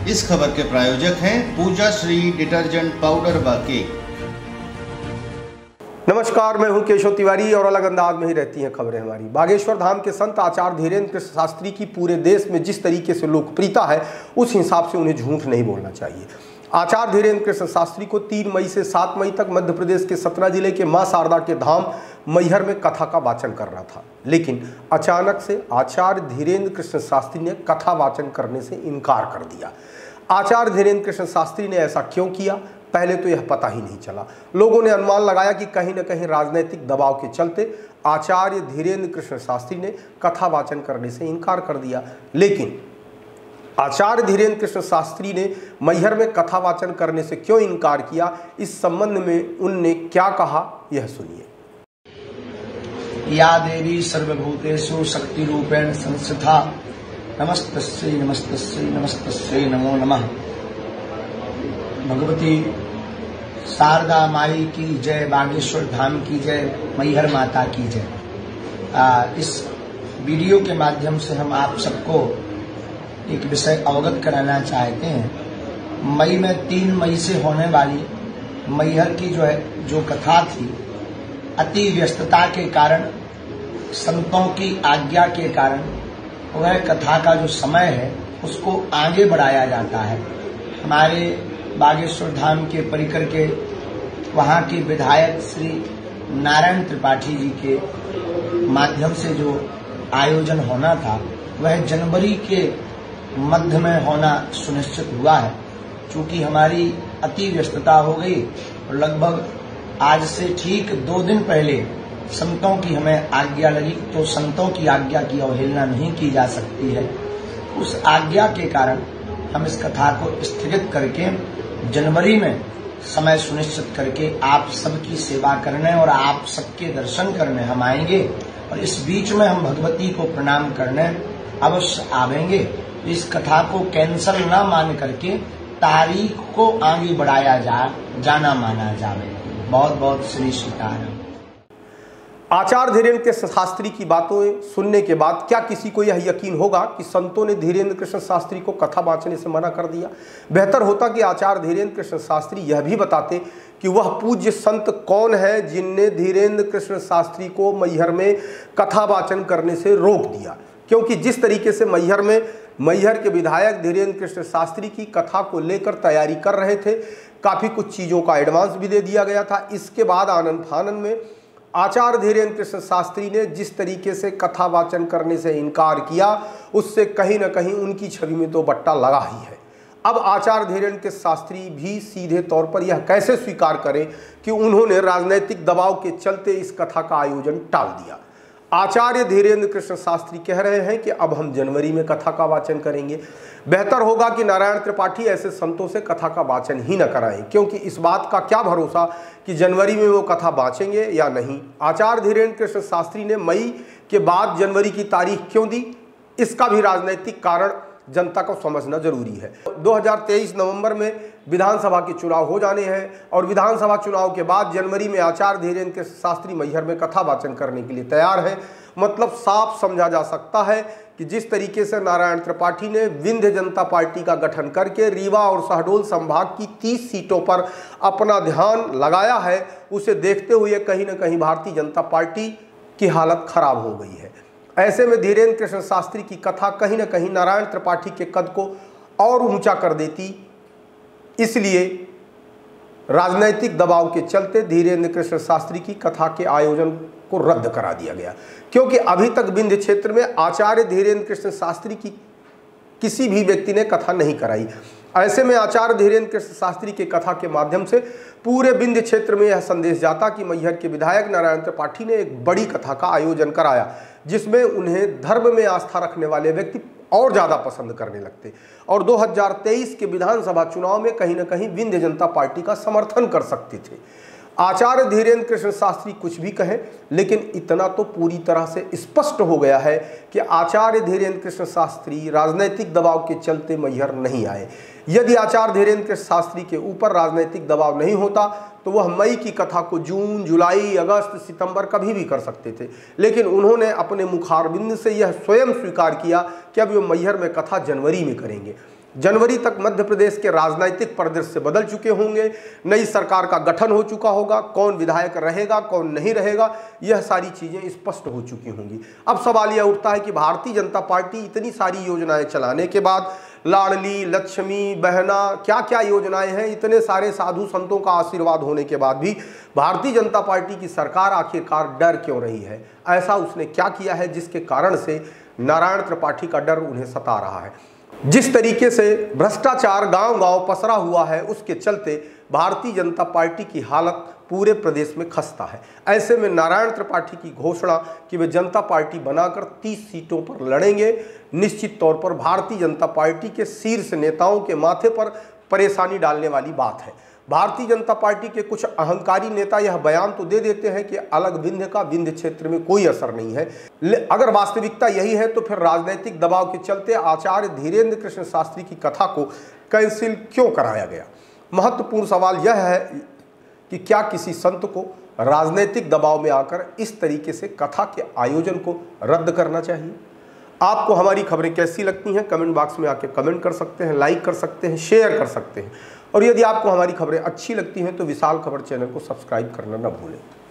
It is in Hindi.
इस खबर के प्रायोजक हैं पूजा श्री डिटर्जेंट पाउडर व केक। नमस्कार, मैं हूं केशव तिवारी और अलग अंदाज में ही रहती हैं खबरें हमारी। बागेश्वर धाम के संत आचार्य धीरेन्द्र कृष्ण शास्त्री की पूरे देश में जिस तरीके से लोकप्रियता है, उस हिसाब से उन्हें झूठ नहीं बोलना चाहिए। आचार्य धीरेन्द्र कृष्ण शास्त्री को 3 मई से 7 मई तक मध्य प्रदेश के सतना जिले के मां शारदा के धाम मैहर में कथा का वाचन करना था, लेकिन अचानक से आचार्य धीरेन्द्र कृष्ण शास्त्री ने कथा वाचन करने से इनकार कर दिया। आचार्य धीरेन्द्र कृष्ण शास्त्री ने ऐसा क्यों किया, पहले तो यह पता ही नहीं चला। लोगों ने अनुमान लगाया कि कहीं न कहीं राजनीतिक दबाव के चलते आचार्य धीरेन्द्र कृष्ण शास्त्री ने कथा वाचन करने से इनकार कर दिया। लेकिन आचार्य धीरेन्द्र कृष्ण शास्त्री ने मैहर में कथा वाचन करने से क्यों इनकार किया, इस संबंध में उनने क्या कहा, यह सुनिए। या देवी सर्वभूतेषु शक्ति रूपेण संस्थिता नमस्तस्यै नमस्तस्यै नमस्तस्यै नमो नमः। भगवती शारदा माई की जय, बागेश्वर धाम की जय, मैहर माता की जय। इस वीडियो के माध्यम से हम आप सबको एक विषय अवगत कराना चाहते हैं। मई में 3 मई से होने वाली मैहर की जो कथा थी, अति व्यस्तता के कारण, संतों की आज्ञा के कारण वह कथा का जो समय है उसको आगे बढ़ाया जाता है। हमारे बागेश्वर धाम के परिकर के वहाँ के विधायक श्री नारायण त्रिपाठी जी के माध्यम से जो आयोजन होना था वह जनवरी के मध्य में होना सुनिश्चित हुआ है। चूंकि हमारी अति व्यस्तता हो गई और लगभग आज से ठीक 2 दिन पहले संतों की हमें आज्ञा लगी, तो संतों की आज्ञा की अवहेलना नहीं की जा सकती है। उस आज्ञा के कारण हम इस कथा को स्थगित करके जनवरी में समय सुनिश्चित करके आप सबकी सेवा करने और आप सबके दर्शन करने हम आएंगे, और इस बीच में हम भगवती को प्रणाम करने अवश्य आवेंगे। इस कथा को कैंसल न मान करके तारीख को आगे बढ़ाया जाना माना जावे। बहुत बहुत श्री सीताराम। आचार्य धीरेन्द्र कृष्ण शास्त्री की बातों सुनने के बाद क्या किसी को यह यकीन होगा कि संतों ने धीरेन्द्र कृष्ण शास्त्री को कथा वाचने से मना कर दिया? बेहतर होता कि आचार्य धीरेन्द्र कृष्ण शास्त्री यह भी बताते कि वह पूज्य संत कौन है जिनने धीरेन्द्र कृष्ण शास्त्री को मैहर में कथा वाचन करने से रोक दिया। क्योंकि जिस तरीके से मैहर के विधायक धीरेन्द्र कृष्ण शास्त्री की कथा को लेकर तैयारी कर रहे थे, काफ़ी कुछ चीज़ों का एडवांस भी दे दिया गया था। इसके बाद आनन फानन में आचार्य धीरेन्द्र कृष्ण शास्त्री ने जिस तरीके से कथा वाचन करने से इनकार किया, उससे कहीं न कहीं उनकी छवि में तो बट्टा लगा ही है। अब आचार्य धीरेन्द्र कृष्ण शास्त्री भी सीधे तौर पर यह कैसे स्वीकार करें कि उन्होंने राजनीतिक दबाव के चलते इस कथा का आयोजन टाल दिया। आचार्य धीरेन्द्र कृष्ण शास्त्री कह रहे हैं कि अब हम जनवरी में कथा का वाचन करेंगे। बेहतर होगा कि नारायण त्रिपाठी ऐसे संतों से कथा का वाचन ही न कराएं, क्योंकि इस बात का क्या भरोसा कि जनवरी में वो कथा वाचेंगे या नहीं। आचार्य धीरेन्द्र कृष्ण शास्त्री ने मई के बाद जनवरी की तारीख क्यों दी, इसका भी राजनीतिक कारण जनता को समझना जरूरी है। 2023 नवंबर में विधानसभा के चुनाव हो जाने हैं और विधानसभा चुनाव के बाद जनवरी में आचार्य धीरेन्द्र कृष्ण शास्त्री मैहर में कथा वाचन करने के लिए तैयार है। मतलब साफ समझा जा सकता है कि जिस तरीके से नारायण त्रिपाठी ने विंध्य जनता पार्टी का गठन करके रीवा और शहडोल संभाग की 30 सीटों पर अपना ध्यान लगाया है, उसे देखते हुए कहीं न कहीं भारतीय जनता पार्टी की हालत खराब हो गई है। ऐसे में धीरेन्द्र कृष्ण शास्त्री की कथा कहीं न कहीं नारायण त्रिपाठी के कद को और ऊंचा कर देती। इसलिए राजनीतिक दबाव के चलते धीरेन्द्र कृष्ण शास्त्री की कथा के आयोजन को रद्द करा दिया गया, क्योंकि अभी तक विंध्य क्षेत्र में आचार्य धीरेन्द्र कृष्ण शास्त्री की किसी भी व्यक्ति ने कथा नहीं कराई। ऐसे में आचार्य धीरेन्द्र कृष्ण शास्त्री के कथा के माध्यम से पूरे विंध्य क्षेत्र में यह संदेश जाता कि मैहर के विधायक नारायण त्रिपाठी ने एक बड़ी कथा का आयोजन कराया, जिसमें उन्हें धर्म में आस्था रखने वाले व्यक्ति और ज़्यादा पसंद करने लगते और 2023 के विधानसभा चुनाव में कहीं न कहीं विंध्य जनता पार्टी का समर्थन कर सकते थे। आचार्य धीरेन्द्र कृष्ण शास्त्री कुछ भी कहें, लेकिन इतना तो पूरी तरह से स्पष्ट हो गया है कि आचार्य धीरेन्द्र कृष्ण शास्त्री राजनीतिक दबाव के चलते मैहर नहीं आए। यदि आचार्य धीरेन्द्र कृष्ण शास्त्री के ऊपर राजनीतिक दबाव नहीं होता तो वह मई की कथा को जून, जुलाई, अगस्त, सितंबर कभी भी कर सकते थे, लेकिन उन्होंने अपने मुखारबिंद से यह स्वयं स्वीकार किया कि अब वे मैहर में कथा जनवरी में करेंगे। जनवरी तक मध्य प्रदेश के राजनीतिक परिदृश्य बदल चुके होंगे, नई सरकार का गठन हो चुका होगा, कौन विधायक रहेगा कौन नहीं रहेगा, यह सारी चीज़ें स्पष्ट हो चुकी होंगी। अब सवाल यह उठता है कि भारतीय जनता पार्टी इतनी सारी योजनाएं चलाने के बाद, लाडली, लक्ष्मी, बहना, क्या क्या योजनाएं हैं, इतने सारे साधु संतों का आशीर्वाद होने के बाद भी भारतीय जनता पार्टी की सरकार आखिरकार डर क्यों रही है? ऐसा उसने क्या किया है जिसके कारण से नारायण त्रिपाठी का डर उन्हें सता रहा है? जिस तरीके से भ्रष्टाचार गांव-गांव पसरा हुआ है, उसके चलते भारतीय जनता पार्टी की हालत पूरे प्रदेश में खस्ता है। ऐसे में नारायण त्रिपाठी की घोषणा कि वे जनता पार्टी बनाकर 30 सीटों पर लड़ेंगे, निश्चित तौर पर भारतीय जनता पार्टी के शीर्ष नेताओं के माथे पर परेशानी डालने वाली बात है। भारतीय जनता पार्टी के कुछ अहंकारी नेता यह बयान तो दे देते हैं कि अलग विंध्य का विंध्य क्षेत्र में कोई असर नहीं है। अगर वास्तविकता यही है तो फिर राजनीतिक दबाव के चलते आचार्य धीरेन्द्र कृष्ण शास्त्री की कथा को कैंसिल क्यों कराया गया? महत्वपूर्ण सवाल यह है कि क्या किसी संत को राजनीतिक दबाव में आकर इस तरीके से कथा के आयोजन को रद्द करना चाहिए? आपको हमारी खबरें कैसी लगती हैं कमेंट बॉक्स में आके कमेंट कर सकते हैं, लाइक कर सकते हैं, शेयर कर सकते हैं। और यदि आपको हमारी खबरें अच्छी लगती हैं तो विशाल खबर चैनल को सब्सक्राइब करना न भूलें।